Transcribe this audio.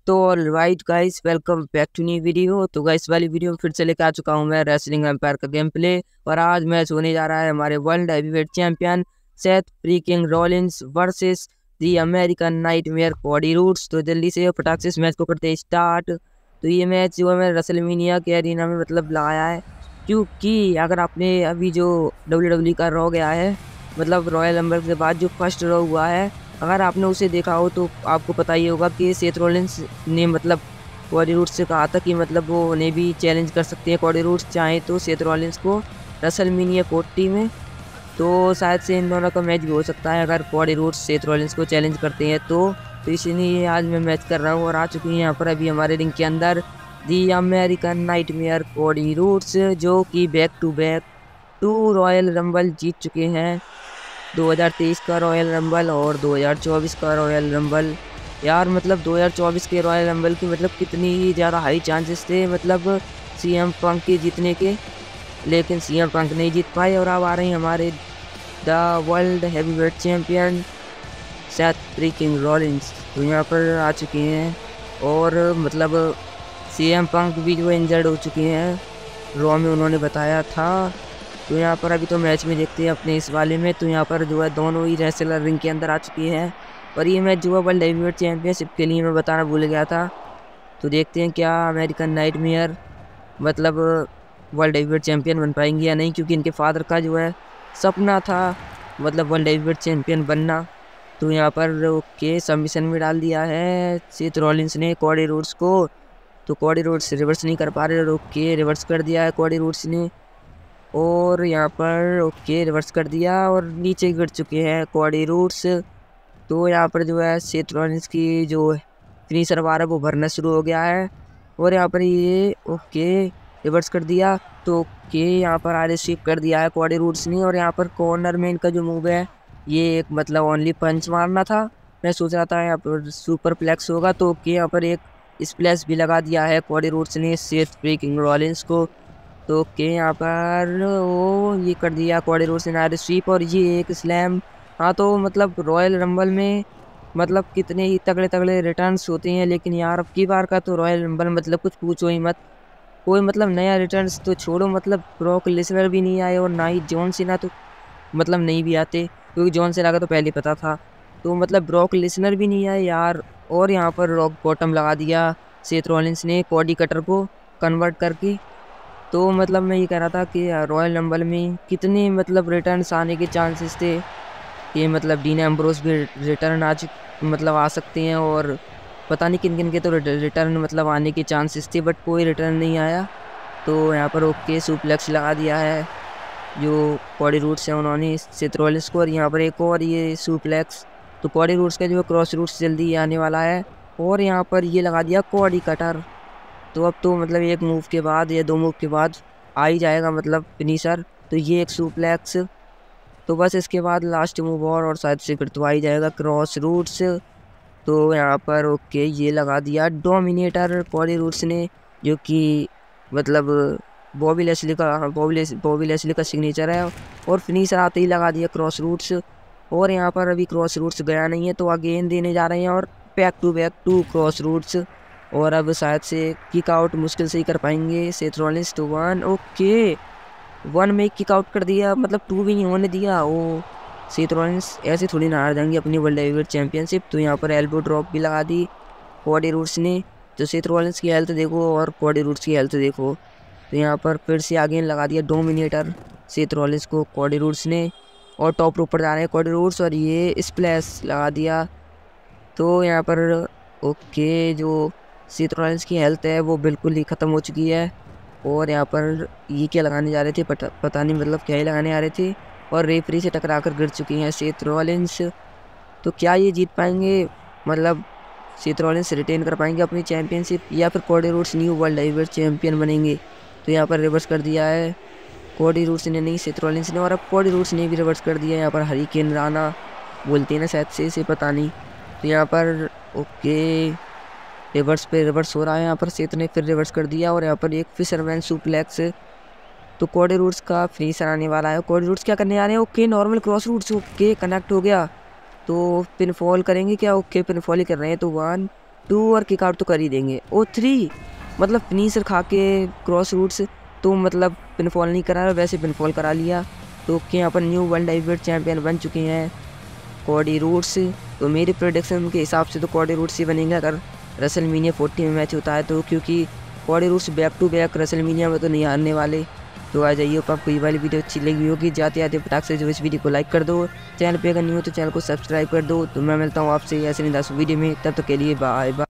तो alright guys, welcome back to new video. तो guys वाली वीडियो में फिर से लेकर आ चुका हूं मैं रेसलिंग एम्पायर का गेम प्ले। और आज मैच होने जा रहा है हमारे world heavyweight champion Seth freaking Rollins versus the American nightmare Cody Rhodes. तो जल्दी से फटाक से इस मैच को करते हैं स्टार्ट। तो ये मैच जो है मैं रेसलमेनिया के एरिना में मतलब लाया है, क्योंकि अगर आपने अभी जो WWE का रॉ गया है, मतलब रॉयल रंबल के बाद जो फर्स्ट रॉ हुआ है, अगर आपने उसे देखा हो तो आपको पता ही होगा कि सेथ रॉलिंस ने मतलब कॉडी रूड्स से कहा था कि मतलब वो उन्हें भी चैलेंज कर सकते हैं। कॉडी रूड्स चाहे तो सेथ रॉलिंस को रेसलमेनिया 40 में। तो शायद से इन दोनों का मैच भी हो सकता है अगर कॉडी रूड्स सेथ रॉलिंस को चैलेंज करते हैं तो इसलिए आज मैं मैच कर रहा हूँ। और आ चुकी हैं यहाँ पर अभी हमारे रिंग के अंदर the American nightmare Cody Rhodes, जो कि back to back 2 Royal Rumble जीत चुके हैं। 2023 का रॉयल रंबल और 2024 का रॉयल रंबल। यार मतलब 2024 के रॉयल रंबल की मतलब कितनी ही ज़्यादा हाई चांसेस थे मतलब सीएम पंक के जीतने के, लेकिन सीएम पंक नहीं जीत पाए। और अब आ रहे हैं हमारे the world heavyweight champion Seth freaking Rollins. तो यहाँ पर आ चुके हैं और मतलब सीएम पंक भी जो इंजर्ड हो चुके हैं, रॉ में उन्होंने बताया था। तो यहाँ पर अभी तो मैच में देखते हैं अपने इस वाले में। तो यहाँ पर जो है दोनों ही रेसलर रिंग के अंदर आ चुके हैं और ये मैच जो है वर्ल्ड हैवीवेट चैंपियनशिप के लिए मैं बताना भूल गया था। तो देखते हैं क्या अमेरिकन नाइटमेयर मतलब वर्ल्ड हैवीवेट चैंपियन बन पाएंगे या नहीं, क्योंकि इनके फादर का जो है सपना था मतलब वर्ल्ड हैवीवेट चैंपियन बनना। तो यहाँ पर ओके सबमिशन में डाल दिया है सेथ रॉलिंस ने कॉडी रूड्स को। तो कॉडी रूड्स रिवर्स नहीं कर पा रहे, ओके रिवर्स कर दिया है कॉडी रूड्स ने। और यहाँ पर ओके रिवर्स कर दिया और नीचे गिर चुके हैं कॉडी रूड्स। तो यहाँ पर जो है सेथ रॉलिंस की जो फिनिशर बार है वो भरना शुरू हो गया है। और यहाँ पर ये ओके रिवर्स कर दिया। तो ओके यहाँ पर आगे स्वीप कर दिया है कॉडी रूड्स ने। और यहाँ पर कॉर्नर में इनका जो मूव है ये एक मतलब ओनली पंच मारना था। मैं सोच रहा था यहाँ पर सुपर प्लेक्स होगा। तो ओके यहाँ पर एक स्प्लैश भी लगा दिया है कॉडी रूड्स ने सेथ फ्रीकिंग रॉलिंस को। तो ओके यहाँ पर वो ये कर दिया कॉडी रूड्स ने आगे स्वीप और ये एक स्लैम। हाँ तो मतलब रॉयल रंबल में मतलब कितने ही तगड़े तगड़े रिटर्न्स होते हैं, लेकिन यार अब की बार का तो रॉयल रंबल मतलब कुछ पूछो ही मत। कोई मतलब नया रिटर्न्स तो छोड़ो, मतलब ब्रॉक लेसनर भी नहीं आए और ना ही जॉन सीना तो मतलब नहीं भी आते, क्योंकि जॉन सीना का तो पहले पता था। तो मतलब ब्रॉक लेसनर भी नहीं आए यार। और यहाँ पर रॉक बॉटम लगा दिया सेथ रॉलिंस ने कॉडी कटर को कन्वर्ट करके। तो मतलब मैं ये कह रहा था कि रॉयल रंबल में कितने मतलब रिटर्न्स आने के चांसेस थे कि मतलब डीन एम्ब्रोस भी रिटर्न मतलब आ सकते हैं, और पता नहीं किन किन के तो रिटर्न मतलब आने के चांसेस थे, बट कोई रिटर्न नहीं आया। तो यहाँ पर ओके सुप्लेक्स लगा दिया है जो कॉडी रूट्स है उन्होंने सेथ रॉलिंस को। और यहाँ पर एक और ये सुप्लेक्स। तो कॉडी रूट्स का जो क्रॉस रूट्स जल्दी आने वाला है। और यहाँ पर ये लगा दिया कॉडी कटर। तो अब तो मतलब एक मूव के बाद या 2 मूव के बाद आ ही जाएगा मतलब फिनिशर। तो ये एक सुप्लेक्स। तो बस इसके बाद लास्ट मूव और शायद से फिर तो आ ही जाएगा क्रॉस रूट्स। तो यहाँ पर ओके ये लगा दिया डोमिनेटर कॉडी रूट्स ने, जो कि मतलब बॉबी लेस्ली का बॉबी लेस्ली का सिग्नेचर है। और फिनिशर आते ही लगा दिया क्रॉस रूट्स। और यहाँ पर अभी क्रॉस रूट्स गया नहीं है तो अगेन देने जा रहे हैं और back to back 2 Cross Rhodes. और अब शायद से किक आउट मुश्किल से ही कर पाएंगे सेथ रॉलिंस। तो 1 ओके 1 में किक आउट कर दिया, मतलब 2 भी नहीं होने दिया। वो सेथ रॉलिंस ऐसे थोड़ी ना हार जाएंगे अपनी वर्ल्ड हैवीवेट चैंपियनशिप। तो यहाँ पर एल्बो ड्रॉप भी लगा दी कॉडी रूट्स ने। तो सेथ रॉलिंस की हेल्थ देखो और कॉडी रूट्स की हेल्थ देखो। तो यहाँ पर फिर से आगे लगा दिया डोमिनेटर सेथ रॉलिंस को कॉडी रूट्स ने। और टॉप रोप पर जा रहे हैं कॉडी रूट्स और ये स्प्लैश लगा दिया। तो यहाँ पर ओके जो सेथ रॉलिंस की हेल्थ है वो बिल्कुल ही ख़त्म हो चुकी है। और यहाँ पर ये क्या लगाने जा रहे थे पता नहीं, मतलब क्या ही लगाने आ रहे थे। और रेफरी से टकरा कर गिर चुकी हैं सेथ रॉलिंस। तो क्या ये जीत पाएंगे, मतलब सेथ रॉलिंस रिटेन कर पाएंगे अपनी चैंपियनशिप, या फिर Cody Rhodes new world heavyweight champion बनेंगे। तो यहाँ पर रिवर्स कर दिया है कॉडी रूट्स ने, नहीं सेथ रॉलिंस ने। और अब कॉडी रूट्स ने भी रिवर्स कर दिया। यहाँ पर हरिकेन राना बोलते हैं ना शायद से इसे, पता नहीं। तो यहाँ पर ओके रिवर्स पे रिवर्स हो रहा है। यहाँ पर सेथ ने फिर रिवर्स कर दिया और यहाँ पर एक फिशरमैन सुप्लेक्स। तो कॉडी रूट्स का फिनिशर आने वाला है। कॉडी रूट्स क्या करने आ रहे हैं, okay normal Cross Rhodes okay connect हो गया। तो पिन फॉल करेंगे क्या, ओके पिन फॉल ही कर रहे हैं। तो 1 2 और किक आउट तो कर ही देंगे। ओ 3 मतलब फिनिशर खा के क्रॉस रूट्स, तो मतलब पिनफॉल नहीं करा, वैसे पिनफॉल करा लिया। तो क्या अपन न्यू वर्ल्ड हेवीवेट चैम्पियन बन चुके हैं कोडी रूड्स। तो मेरे प्रोडिक्शन के हिसाब से तो कोडी रूड्स ही बनेंगे अगर रेसलमेनिया 40 में मैच होता है तो, क्योंकि Cody Rhodes back to back WrestleMania में तो नहीं हारने वाले। तो आ जाइए, आपको ये वाली वीडियो अच्छी लगी होगी, जाते आते फटाक से जो इस वीडियो को लाइक कर दो, चैनल पे अगर नहीं हो तो चैनल को सब्सक्राइब कर दो। तो मैं मिलता हूँ आपसे ऐसे नहीं 10 वीडियो में, तब तक के लिए बाय बाय।